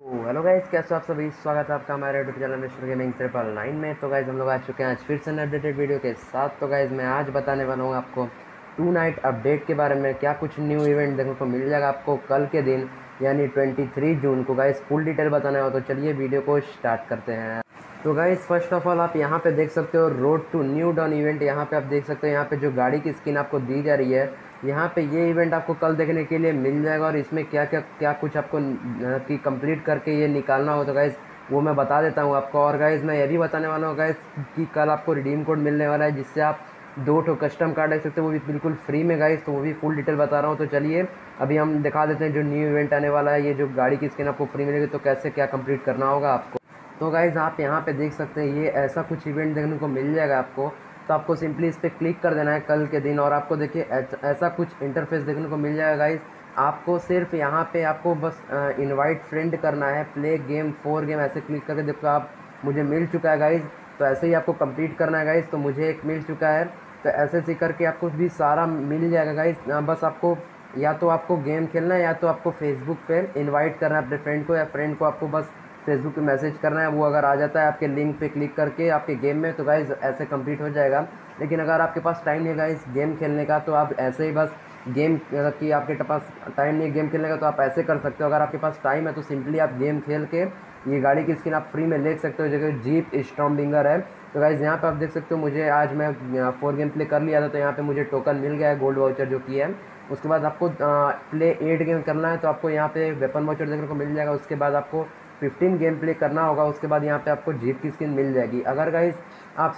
Hello guys, कैसे हो आप सभी। स्वागत है आपका हमारे यूट्यूब चैनल मिस्टर गेमिंग 999 में। तो गाइस हम लोग आ चुके हैं आज फिर से अपडेटेड वीडियो के साथ। तो गाइस मैं आज बताने वाला हूँ आपको टू नाइट अपडेट के बारे में, क्या कुछ न्यू इवेंट देखने को मिल जाएगा आपको कल के दिन यानी 23 जून को। गाइस फुल डिटेल बताना हो तो चलिए वीडियो को स्टार्ट करते हैं। तो गाइस फर्स्ट ऑफ ऑल आप यहाँ पे देख सकते हो road to new dawn event. यहाँ पे आप देख सकते हो यहाँ पे जो गाड़ी की स्किन आपको दी जा रही है, यहाँ पे ये इवेंट आपको कल देखने के लिए मिल जाएगा। और इसमें क्या कुछ आपको कि कंप्लीट करके ये निकालना हो तो गाइस वो मैं बता देता हूँ आपको। और गाइस मैं ये भी बताने वाला हूँ गाइस कि कल आपको रिडीम कोड मिलने वाला है जिससे आप 2 कस्टम कार्ड ले सकते हो, वो भी बिल्कुल फ्री में गाइस। तो वो भी फुल डिटेल बता रहा हूँ। तो चलिए अभी हम दिखा देते हैं जो न्यू इवेंट आने वाला है। ये जो गाड़ी की स्किन आपको फ्री मिलेगी तो कैसे क्या कंप्लीट करना होगा आपको। तो गाइज़ आप यहाँ पे देख सकते हैं ये ऐसा कुछ इवेंट देखने को मिल जाएगा आपको। तो आपको सिंपली इस पर क्लिक कर देना है कल के दिन और आपको देखिए ऐसा कुछ इंटरफेस देखने को मिल जाएगा गाइज़। आपको सिर्फ यहाँ पे आपको बस इनवाइट फ्रेंड करना है, प्ले गेम 4 गेम ऐसे क्लिक करके देखो आप मुझे मिल चुका है गाइज़। तो ऐसे ही आपको कंप्लीट करना है गाइज़। तो मुझे एक मिल चुका है। तो ऐसे ऐसे करके आपको भी सारा मिल जाएगा गाइज़। बस आपको या तो आपको गेम खेलना है या तो आपको फेसबुक पे इनवाइट करना है अपने फ्रेंड को, या फ्रेंड को आपको बस फेसबुक पे मैसेज करना है। वो अगर आ जाता है आपके लिंक पे क्लिक करके आपके गेम में तो गाइज़ ऐसे कंप्लीट हो जाएगा। लेकिन अगर आपके पास टाइम नहीं है गाइज़ गेम खेलने का तो आप ऐसे ही बस गेम कि आपके पास टाइम नहीं है गेम खेलने का तो आप ऐसे कर सकते हो। अगर आपके पास टाइम है तो सिंपली आप गेम खेल के ये गाड़ी की स्किन आप फ्री में ले सकते हो, जगह जीप स्टॉर्मबिंगर है। तो गाइज़ यहाँ पे आप देख सकते हो मुझे आज मैं 4 गेम प्ले कर लिया था तो यहाँ पे मुझे टोकन मिल गया है गोल्ड वाउचर जो कि है। उसके बाद आपको प्ले 8 गेम करना है तो आपको यहाँ पे वेपन वाउचर देखने को मिल जाएगा। उसके बाद आपको 15 गेम प्ले करना होगा। उसके बाद यहाँ पे आपको जीप की स्किन मिल जाएगी। अगर गाइज़ आप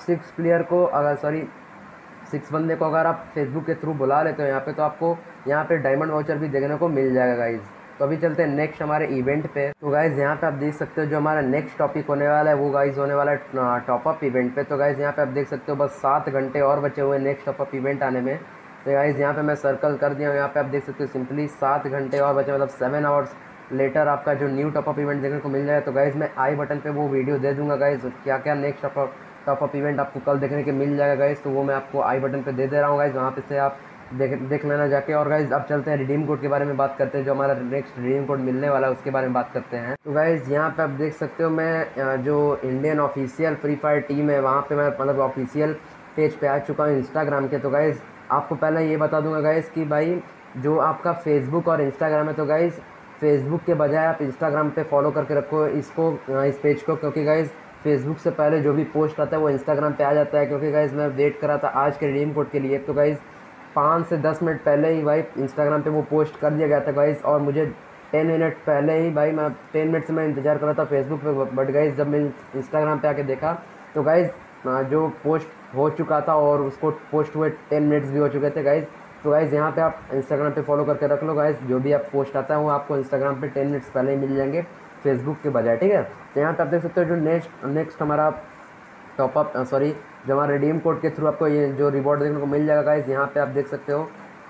6 बंदे को अगर आप फेसबुक के थ्रू बुला लेते हो यहाँ पे तो आपको यहाँ पे डायमंड वाउचर भी देखने को मिल जाएगा गाइज़। तो अभी चलते हैं नेक्स्ट हमारे इवेंट पे। तो गाइज़ यहाँ पे आप देख सकते हो जो हमारा नेक्स्ट टॉपिक होने वाला है वो गाइज़ होने वाला है टॉपअप इवेंट पे। तो गाइज़ यहाँ पे आप देख सकते हो बस 7 घंटे और बचे हुए नेक्स्ट टॉपअप इवेंट आने में। तो गाइज़ यहाँ पे मैं सर्कल कर दिया हूँ। यहाँ पे आप देख सकते हो सिंपली 7 घंटे और बचे, मतलब 7 आवर्स लेटर आपका जो न्यू टॉपअप इवेंट देखने को मिल जाएगा। तो गाइज़ मैं आई बटन पे वो वीडियो दे दूंगा गाइज़, क्या क्या नेक्स्ट टॉपअप इवेंट आपको कल देखने के मिल जाएगा गाइज़। तो वो मैं आपको आई बटन पे दे रहा हूँ गाइज़, वहाँ पे से आप देख लेना जाके। और गाइज़ अब चलते हैं रिडीम कोड के बारे में बात करते हैं। जो हमारा नेक्स्ट रिडीम कोड मिलने वाला है उसके बारे में बात करते हैं। तो गाइज़ यहाँ पे आप देख सकते हो मैं जो Indian official free fire team है वहाँ पे मैं मतलब ऑफिशियल पेज पे आ चुका हूँ इंस्टाग्राम के। तो गाइज़ आपको पहले ये बता दूंगा गाइज़ कि भाई जो आपका फेसबुक और इंस्टाग्राम है तो गाइज़ फेसबुक के बजाय आप इंस्टाग्राम पे फॉलो करके रखो इसको, इस पेज को, क्योंकि गाइज़ फेसबुक से पहले जो भी पोस्ट आता है वो इंस्टाग्राम पे आ जाता है। क्योंकि गाइज़ मैं वेट कर रहा था आज के रिडीम कोड के लिए। तो गाइज़ 5 से 10 मिनट पहले ही भाई इंस्टाग्राम पे वो पोस्ट कर दिया गया था गाइज़। और मुझे 10 मिनट पहले ही भाई मैं 10 मिनट से मैं इंतज़ार कर रहा था फेसबुक पे। बट गाइज़ जब मैं इंस्टाग्राम पे आके देखा तो गाइज़ जो पोस्ट हो चुका था और उसको पोस्ट हुए 10 मिनट्स भी हो चुके थे गाइज़। तो गाइज़ यहाँ पे आप इंस्टाग्राम पे फॉलो करके रख लो गाइज़, जो भी आप पोस्ट आता है वो आपको इंस्टाग्राम पे 10 मिनट्स पहले ही मिल जाएंगे फेसबुक के बजाय, ठीक है। तो यहाँ पे आप देख सकते हो जो नेक्स्ट हमारा टॉपअप जो हमारा रिडीम कोड के थ्रू आपको ये जो रिवॉर्ड देखने को मिल जाएगा गाइज़। यहाँ पे आप देख सकते हो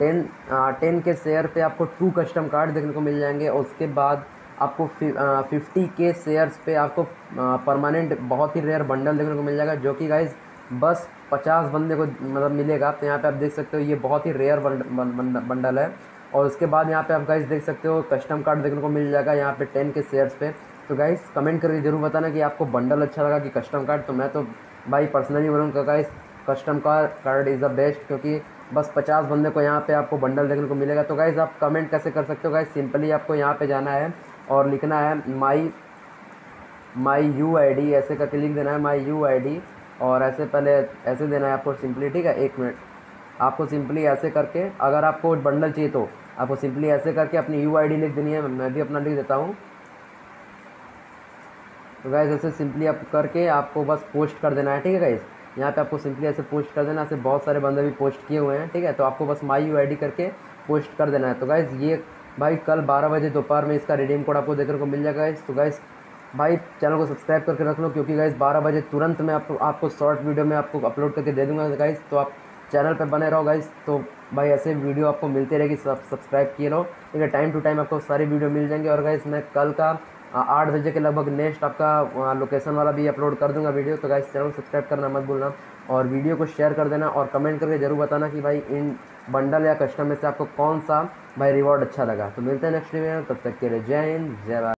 10 के शेयर पे आपको 2 कस्टम कार्ड देखने को मिल जाएंगे। और उसके बाद आपको 50 के शेयर्स पे आपको परमानेंट बहुत ही रेयर बंडल देखने को मिल जाएगा, जो कि गाइज़ बस 50 बंदे को मतलब मिलेगा। तो यहाँ पे आप देख सकते हो ये बहुत ही रेयर बंडल है। और उसके बाद यहाँ पे आप गाइज़ देख सकते हो कस्टम कार्ड देखने को मिल जाएगा यहाँ पे 10 के शेयर्स पे। तो गाइज़ कमेंट करके ज़रूर बताना कि आपको बंडल अच्छा लगा कि कस्टम कार्ड। तो मैं तो भाई पर्सनली बोलूँगा guys custom card is the best, क्योंकि बस 50 बंदे को यहाँ पे आपको बंडल देखने को मिलेगा। तो गाइज़ आप कमेंट कैसे कर सकते हो गाइज़, सिंपली आपको यहाँ पे जाना है और लिखना है माई यू आई डी, ऐसे करके लिख देना है माई यू आई डी। और ऐसे पहले ऐसे देना है आपको सिंपली, ठीक है। 1 मिनट आपको सिंपली ऐसे करके अगर आपको बंडल चाहिए तो आपको सिंपली ऐसे करके अपनी यू आई डी लिख देनी है। मैं भी अपना लिख देता हूँ। तो गाइज़ ऐसे सिंपली आप करके आपको बस पोस्ट कर देना है, ठीक है गाइज़। यहाँ पे आपको सिंपली ऐसे पोस्ट कर देना है। ऐसे बहुत सारे बंदे भी पोस्ट किए हुए हैं, ठीक है। तो आपको बस माई यू आई डी करके पोस्ट कर देना है। तो गाइज़ ये भाई कल 12 बजे दोपहर में इसका रिडीम कोड आपको देखने को मिल जाएगा गाइज़। तो गाइज़ भाई चैनल को सब्सक्राइब करके रख लो, क्योंकि गाइज़ 12 बजे तुरंत मैं आपको शॉर्ट वीडियो में आपको अपलोड करके दे दूँगा गाइज़। तो आप चैनल पे बने रहो गाइज़। तो भाई ऐसे वीडियो आपको मिलती रहेगी, सब्सक्राइब किए रहो, ठीक है। टाइम टू टाइम आपको सारी वीडियो मिल जाएंगे। और गाइज़ मैं कल का 8 बजे के लगभग नेक्स्ट आपका लोकेशन वाला भी अपलोड कर दूंगा वीडियो। तो गाइस चैनल को सब्सक्राइब करना मत भूलना और वीडियो को शेयर कर देना और कमेंट करके ज़रूर बताना कि भाई इन बंडल या कस्टम में से आपको कौन सा भाई रिवॉर्ड अच्छा लगा। तो मिलते हैं नेक्स्ट वीडियो में, तब तक के लिए जय हिंद जय भारत।